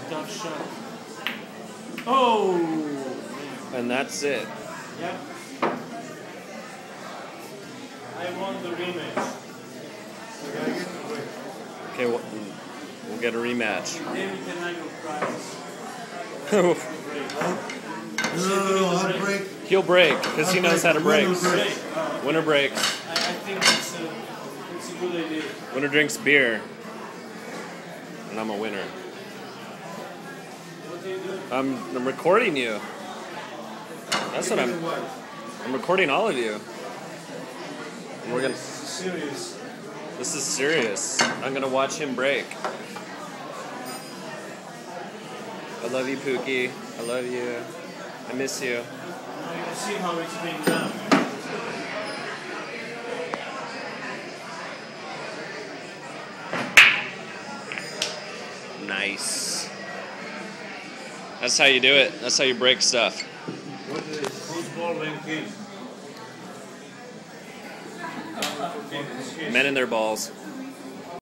Tough shot. Oh! And that's it. Yep. I won the rematch. Okay, we'll get a rematch. David and I go prize. No, I'll break. He'll break because he knows how to break. Winner breaks. I think it's a good idea. Winner drinks beer. And I'm a winner. What do you do? I'm recording you. That's what I'm recording all of you. And we're gonna. Serious. This is serious. I'm gonna watch him break. I love you, Pookie. I love you. I miss you. Now you can see how it's being done. Nice. That's how you do it. That's how you break stuff. What is it? Football ranking. Men in their balls.